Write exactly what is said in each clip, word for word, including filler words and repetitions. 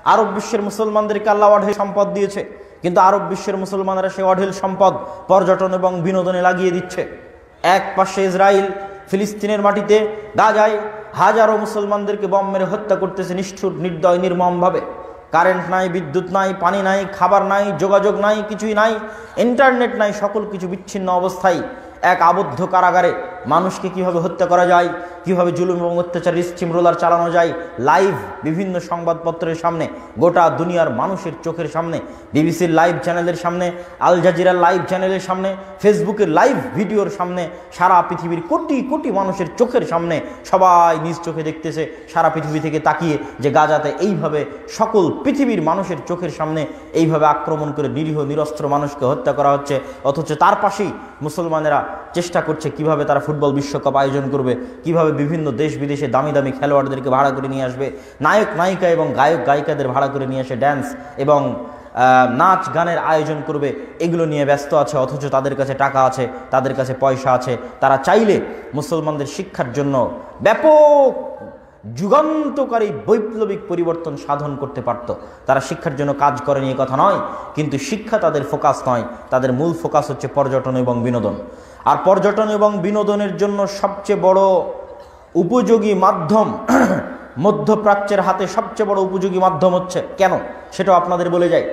আরব বিশ্বের মুসলমানদেরকে আল্লাহ অঢেল সম্পদ দিয়েছে, কিন্তু আরব বিশ্বের মুসলমানরা সেই অঢেল সম্পদ পর্যটন এবং বিনোদনে লাগিয়ে দিচ্ছে। এক পাশে ইসরায়েল ফিলিস্তিনের মাটিতে গাজায় হাজারো মুসলমানদেরকে বম মেরে হত্যা করতেছে নিষ্ঠুর, নির্দয়, নির্মমভাবে। কারেন্ট নাই, বিদ্যুৎ নাই, পানি নাই, খাবার নাই, যোগাযোগ নাই, কিছুই নাই, ইন্টারনেট নাই, সকল কিছু বিচ্ছিন্ন অবস্থায় এক আবদ্ধ কারাগারে মানুষকে কিভাবে হত্যা করা যায়, কিভাবে জুলুম এবং অত্যাচার স্টিম রোলার চালানো যায়, লাইভ বিভিন্ন সংবাদপত্রের সামনে, গোটা দুনিয়ার মানুষের চোখের সামনে, বিবিসির লাইভ চ্যানেলের সামনে, আল জাজিরার লাইভ চ্যানেলের সামনে, ফেসবুকের লাইভ ভিডিওর সামনে, সারা পৃথিবীর কোটি কোটি মানুষের চোখের সামনে সবাই নিজ চোখে দেখতেছে, সারা পৃথিবী থেকে তাকিয়ে, যে গাজাতে এইভাবে সকল পৃথিবীর মানুষের চোখের সামনে এইভাবে আক্রমণ করে নিরীহ নিরস্ত্র মানুষকে হত্যা করা হচ্ছে। অথচ তার পাশেই মুসলমানেরা চেষ্টা করছে কিভাবে তারা ফুটবল বিশ্বকাপ আয়োজন করবে, কিভাবে বিভিন্ন দেশ বিদেশে দামি দামি খেলোয়াড়দেরকে ভাড়া করে নিয়ে আসবে, নায়ক নায়িকা এবং গায়ক গায়িকাদের ভাড়া করে নিয়ে এসে ড্যান্স এবং নাচ গানের আয়োজন করবে, এগুলো নিয়ে ব্যস্ত আছে। অথচ তাদের কাছে টাকা আছে, তাদের কাছে পয়সা আছে, তারা চাইলে মুসলমানদের শিক্ষার জন্য ব্যাপক যুগান্তকারী বৈপ্লবিক পরিবর্তন সাধন করতে পারত। তারা শিক্ষার জন্য কাজ করে নিয়ে কথা নয়, কিন্তু শিক্ষা তাদের ফোকাস নয়, তাদের মূল ফোকাস হচ্ছে পর্যটন এবং বিনোদন। আর পর্যটন এবং বিনোদনের জন্য সবচেয়ে বড় উপযোগী মাধ্যম, মধ্যপ্রাচ্যের হাতে সবচেয়ে বড় উপযোগী মাধ্যম হচ্ছে, কেন সেটাও আপনাদের বলে যায়,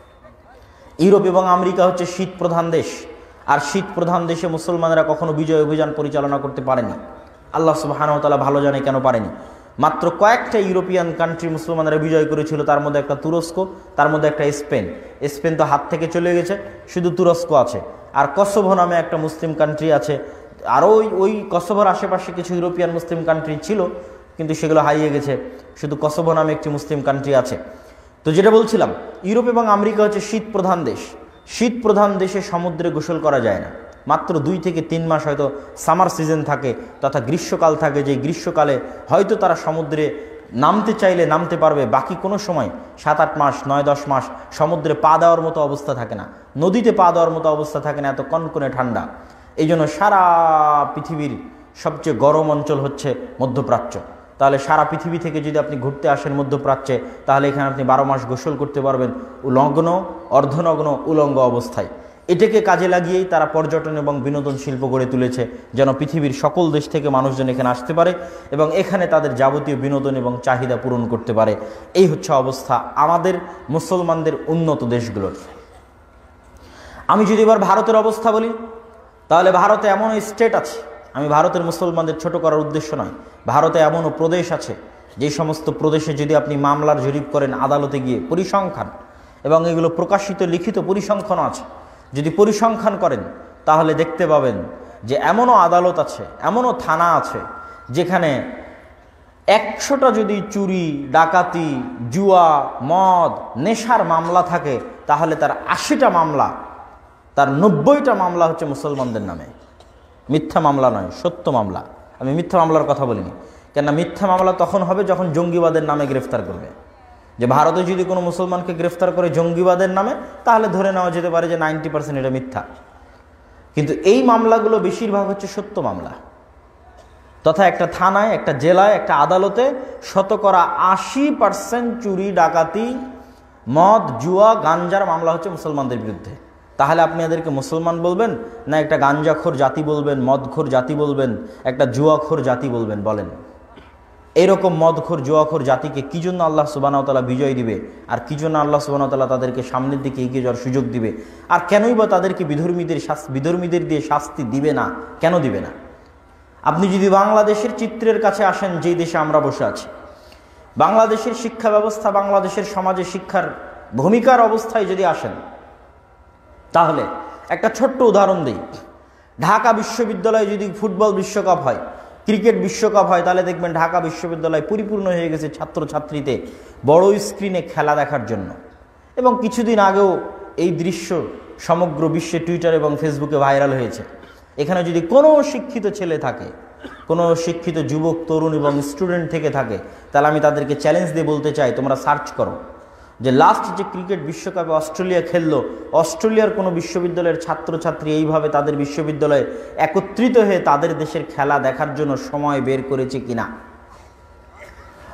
ইউরোপ এবং আমেরিকা হচ্ছে শীত প্রধান দেশ। আর শীত প্রধান দেশে মুসলমানেরা কখনো বিজয় অভিযান পরিচালনা করতে পারেনি। আল্লাহ সুবহানাহু ওয়া তাআলা ভালো জানে কেন পারেনি। মাত্র কয়েকটা ইউরোপিয়ান কান্ট্রি মুসলমানরা বিজয় করেছিল, তার মধ্যে একটা তুরস্ক, তার মধ্যে একটা স্পেন। স্পেন তো হাত থেকে চলে গেছে, শুধু তুরস্ক আছে। আর কসোভো নামে একটা মুসলিম কান্ট্রি আছে। আরও ওই ওই কসোভোর আশেপাশে কিছু ইউরোপিয়ান মুসলিম কান্ট্রি ছিল, কিন্তু সেগুলো হারিয়ে গেছে। শুধু কসোভো নামে একটি মুসলিম কান্ট্রি আছে। তো যেটা বলছিলাম, ইউরোপ এবং আমেরিকা হচ্ছে শীত প্রধান দেশ। শীত প্রধান দেশে সমুদ্রে গোসল করা যায় না। মাত্র দুই থেকে তিন মাস হয়তো সামার সিজন থাকে, তথা গ্রীষ্মকাল থাকে, যে গ্রীষ্মকালে হয়তো তারা সমুদ্রে নামতে চাইলে নামতে পারবে। বাকি কোনো সময় সাত আট মাস, নয় দশ মাস সমুদ্রে পা দেওয়ার মতো অবস্থা থাকে না, নদীতে পা দেওয়ার মতো অবস্থা থাকে না, এত কনকনে ঠান্ডা। এই জন্য সারা পৃথিবীর সবচেয়ে গরম অঞ্চল হচ্ছে মধ্যপ্রাচ্য। তাহলে সারা পৃথিবী থেকে যদি আপনি ঘুরতে আসেন মধ্যপ্রাচ্যে, তাহলে এখানে আপনি বারো মাস গোসল করতে পারবেন উলগ্ন, অর্ধনগ্ন, উলঙ্গ অবস্থায়। এটাকে কাজে লাগিয়েই তারা পর্যটন এবং বিনোদন শিল্প গড়ে তুলেছে, যেন পৃথিবীর সকল দেশ থেকে মানুষজন এখানে আসতে পারে এবং এখানে তাদের যাবতীয় বিনোদন এবং চাহিদা পূরণ করতে পারে। এই হচ্ছে অবস্থা আমাদের মুসলমানদের উন্নত দেশগুলোর। আমি যদি এবার ভারতের অবস্থা বলি, তাহলে ভারতে এমন স্টেট আছে, আমি ভারতের মুসলমানদের ছোট করার উদ্দেশ্য নয়, ভারতে এমনও প্রদেশ আছে যে সমস্ত প্রদেশে যদি আপনি মামলার জরিপ করেন আদালতে গিয়ে, পরিসংখ্যান এবং এগুলো প্রকাশিত লিখিত পরিসংখ্যান আছে, যদি পরিসংখ্যান করেন তাহলে দেখতে পাবেন যে এমনও আদালত আছে, এমনও থানা আছে যেখানে একশোটা যদি চুরি, ডাকাতি, জুয়া, মদ, নেশার মামলা থাকে, তাহলে তার আশিটা মামলা, তার নব্বইটা মামলা হচ্ছে মুসলমানদের নামে। মিথ্যা মামলা নয়, সত্য মামলা। আমি মিথ্যা মামলার কথা বলিনি, কেননা মিথ্যা মামলা তখন হবে যখন জঙ্গিবাদের নামে গ্রেফতার করবে। যে ভারতে যদি কোনো মুসলমানকে গ্রেফতার করে জঙ্গিবাদের নামে, তাহলে ধরে নেওয়া যেতে পারে যে নাইনটি পার্সেন্ট এটা মিথ্যা। কিন্তু এই মামলাগুলো বেশিরভাগ হচ্ছে সত্য মামলা, তথা একটা থানায়, একটা জেলায়, একটা আদালতে শতকরা আশি পার্সেন্ট চুরি, ডাকাতি, মদ, জুয়া, গাঞ্জার মামলা হচ্ছে মুসলমানদের বিরুদ্ধে। তাহলে আপনি এদেরকে মুসলমান বলবেন না একটা গাঞ্জাখোর জাতি বলবেন, মদখোর জাতি বলবেন, একটা জুয়াখোর জাতি বলবেন? বলেন, এরকম মদখোর জুয়াখোর জাতিকে কি জন্য আল্লাহ সুবহানাহু ওয়া তাআলা বিজয় দিবে, আর কি জন্য আল্লাহ সুবহানাহু ওয়া তাআলা তাদেরকে সামনের দিকে এগিয়ে যাওয়ার সুযোগ দিবে, আর কেনই বা তাদেরকে বিধর্মীদের বিধর্মীদের দিয়ে শাস্তি দিবে না? কেন দিবে না? আপনি যদি বাংলাদেশের চিত্রের কাছে আসেন, যেই দেশে আমরা বসে আছি, বাংলাদেশের শিক্ষা ব্যবস্থা, বাংলাদেশের সমাজে শিক্ষার ভূমিকার অবস্থায় যদি আসেন, তাহলে একটা ছোট্ট উদাহরণ দিই। ঢাকা বিশ্ববিদ্যালয়ে যদি ফুটবল বিশ্বকাপ হয়, ক্রিকেট বিশ্বকাপ হয়, তাহলে দেখবেন ঢাকা বিশ্ববিদ্যালয় পরিপূর্ণ হয়ে গেছে ছাত্রছাত্রীতে বড় স্ক্রিনে খেলা দেখার জন্য। এবং কিছুদিন আগেও এই দৃশ্য সমগ্র বিশ্বে টুইটার এবং ফেসবুকে ভাইরাল হয়েছে। এখানে যদি কোনো শিক্ষিত ছেলে থাকে, কোনো শিক্ষিত যুবক, তরুণ এবং স্টুডেন্ট থেকে থাকে, তাহলে আমি তাদেরকে চ্যালেঞ্জ দিয়ে বলতে চাই, তোমরা সার্চ করো যে লাস্ট যে ক্রিকেট বিশ্বকাপে অস্ট্রেলিয়া খেললো, অস্ট্রেলিয়ার কোনো বিশ্ববিদ্যালয়ের ছাত্রছাত্রী এইভাবে তাদের বিশ্ববিদ্যালয়ে একত্রিত হয়ে তাদের দেশের খেলা দেখার জন্য সময় বের করেছে কিনা।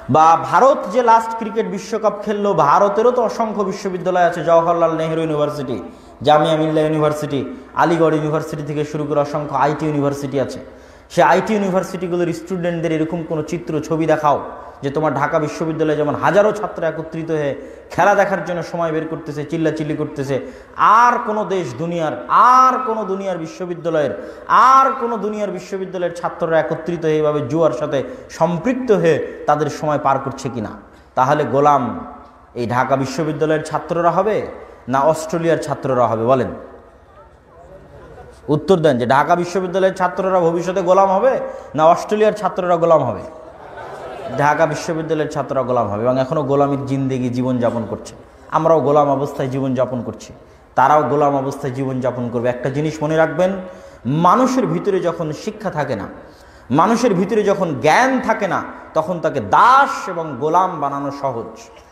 বা ভারত যে লাস্ট ক্রিকেট বিশ্বকাপ খেললো, ভারতেরও তো অসংখ্য বিশ্ববিদ্যালয় আছে, জওহরলাল নেহরু ইউনিভার্সিটি, জামিয়া মিল্লা ইউনিভার্সিটি, আলিগড় ইউনিভার্সিটি থেকে শুরু করে অসংখ্য আইটি ইউনিভার্সিটি আছে। সে আইটি ইউনিভার্সিটিগুলোর স্টুডেন্টদের এরকম কোনো চিত্র ছবি দেখাও যে তোমার ঢাকা বিশ্ববিদ্যালয়ে যেমন হাজারো ছাত্র একত্রিত হয়ে খেলা দেখার জন্য সময় বের করতেছে, চিল্লাচিল্লি করতেছে, আর কোনো দেশ দুনিয়ার আর কোনো দুনিয়ার বিশ্ববিদ্যালয়ের আর কোনো দুনিয়ার বিশ্ববিদ্যালয়ের ছাত্ররা একত্রিত হয়ে এভাবে জুয়ার সাথে সম্পৃক্ত হয়ে তাদের সময় পার করছে কিনা? তাহলে গোলাম এই ঢাকা বিশ্ববিদ্যালয়ের ছাত্ররা হবে না অস্ট্রেলিয়ার ছাত্ররা হবে? বলেন, উত্তর দেন। যে ঢাকা বিশ্ববিদ্যালয়ের ছাত্ররা ভবিষ্যতে গোলাম হবে না অস্ট্রেলিয়ার ছাত্ররা গোলাম হবে? ঢাকা বিশ্ববিদ্যালয়ের ছাত্ররা গোলাম হবে, এবং এখনও গোলামির জিন্দেগি জীবনযাপন করছে। আমরাও গোলাম অবস্থায় জীবনযাপন করছি, তারাও গোলাম অবস্থায় জীবনযাপন করবে। একটা জিনিস মনে রাখবেন, মানুষের ভিতরে যখন শিক্ষা থাকে না, মানুষের ভিতরে যখন জ্ঞান থাকে না, তখন তাকে দাস এবং গোলাম বানানো সহজ।